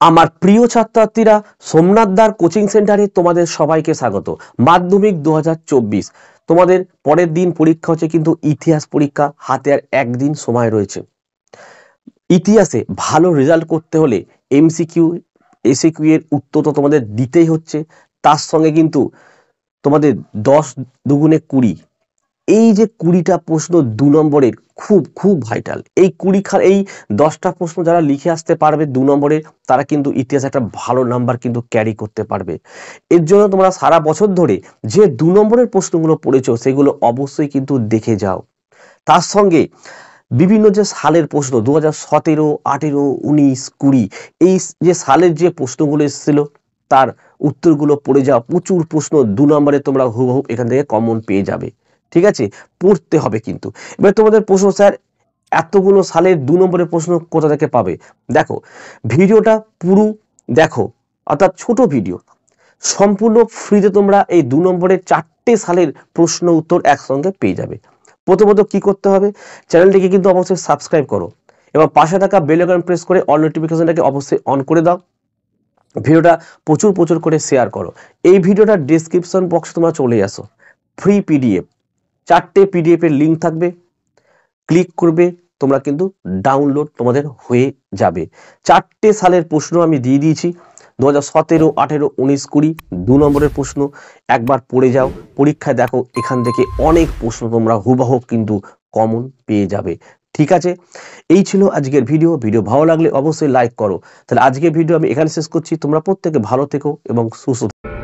আমার প্রিয় ছাত্রছাত্রীরা, সোমনাথ দার কোচিং সেন্টারে তোমাদের সবাইকে স্বাগত। মাধ্যমিক 2024 তোমাদের পরের দিন পরীক্ষা হচ্ছে, কিন্তু ইতিহাস পরীক্ষা হাতে আর একদিন সময় রয়েছে। ইতিহাসে ভালো রেজাল্ট করতে হলে এমসিকিউ এসিকিউ এর উত্তর তো তোমাদের দিতেই হচ্ছে, তার সঙ্গে কিন্তু তোমাদের 10 দুগুণে 20, এই যে 20টা প্রশ্ন 2 নম্বরের খুব ভাইটাল। এই 10টা প্রশ্ন যারা লিখে আসতে পারবে 2 নম্বরের, তারা কিন্তু ইতিহাসে একটা ভালো নাম্বার কিন্তু ক্যারি করতে পারবে। এর জন্য তোমরা সারা বছর ধরে যে 2 নম্বরের প্রশ্নগুলো পড়েছো সেগুলো অবশ্যই কিন্তু দেখে যাও। তার সঙ্গে বিভিন্ন যে সালের প্রশ্ন 2017, 18, 19, 20, এই যে সালের যে প্রশ্নগুলো এসেছিল তার উত্তরগুলো পড়ে যাও। প্রচুর প্রশ্ন 2 নম্বরে তোমরা হুবহু এখান থেকে কমন পেয়ে যাবে। ঠিক আছে, পড়তে হবে কিন্তু। এবার তোমাদের প্রশ্ন, স্যার এতগুলো সালের 2 নম্বরের প্রশ্ন কোথা থেকে পাবে? দেখো, ভিডিওটা পুরো দেখো, অর্থাৎ ছোট ভিডিও, সম্পূর্ণ ফ্রিতে তোমরা এই 2 নম্বরের 4টে সালের প্রশ্ন উত্তর একসঙ্গে পেয়ে যাবে। প্রথমত কি করতে হবে, চ্যানেলটিকে কিন্তু অবশ্যই সাবস্ক্রাইব করো এবং পাশে থাকা বেল আইকন প্রেস করে অল নোটিফিকেশনটাকে অবশ্যই অন করে দাও। ভিডিওটা প্রচুর করে শেয়ার করো। এই ভিডিওটার ডেসক্রিপশন বক্সে তোমরা চলে আসো, ফ্রি পিডিএফ 4টে পিডিএফ এর লিঙ্ক থাকবে, ক্লিক করবে, তোমরা কিন্তু ডাউনলোড তোমাদের হয়ে যাবে। 4টে সালের প্রশ্ন আমি দিয়ে দিয়েছি, 2017, 18, 19, 20 2 নম্বরের প্রশ্ন। একবার পড়ে যাও, পরীক্ষায় দেখো এখান থেকে অনেক প্রশ্ন তোমরা হুবহু কিন্তু কমন পেয়ে যাবে। ঠিক আছে, এই ছিল আজকের ভিডিও ভালো লাগলে অবশ্যই লাইক করো। তাহলে আজকের ভিডিও আমি এখানে শেষ করছি। তোমরা প্রত্যেকে ভালো থেকো এবং সুস্থ থেকো।